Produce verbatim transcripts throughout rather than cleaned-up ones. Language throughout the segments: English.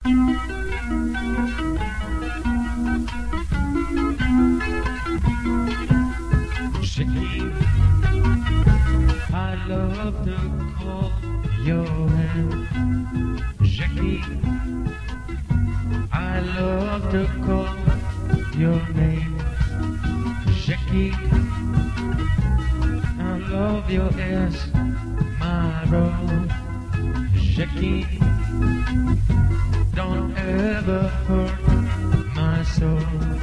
Jacky, I love to call your hand. Jacky, I love to call your name. Jacky, I love your ass, my bro. Jacky, don't ever hurt my soul.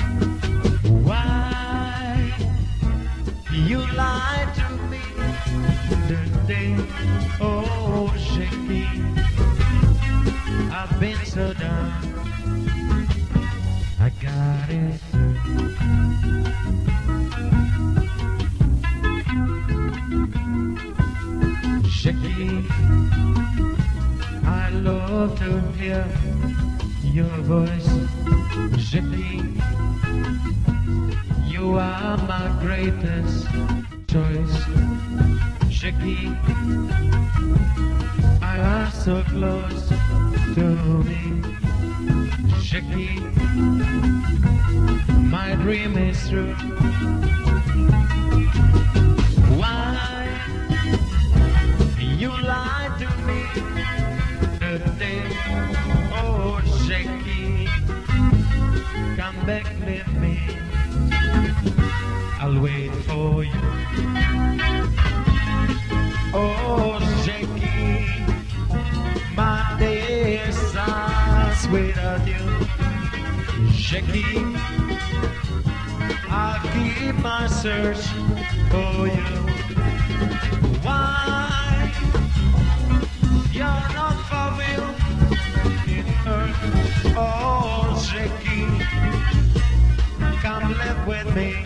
Why you lied to me today? Oh, Jacky, I've been so down. I got it. Jacky, I love to hear your voice. Jacky, you are my greatest choice. Jacky, I are so close to me. Jacky, my dream is true. Why you lied to me today? Oh, Jacky, come back with me. I'll wait for you. Oh, Jacky, my days are without you. Jacky, I'll keep my search for you. Why you're not for real in earth? Oh, Jacky, come live with me.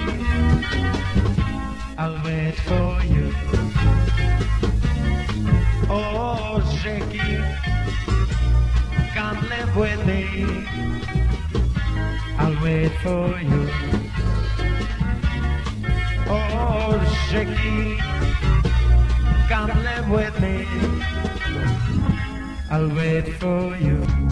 I'll wait for you. Oh, Jacky, come live with me. I'll wait for you. Oh, Jacky, come live with me. I'll wait for you.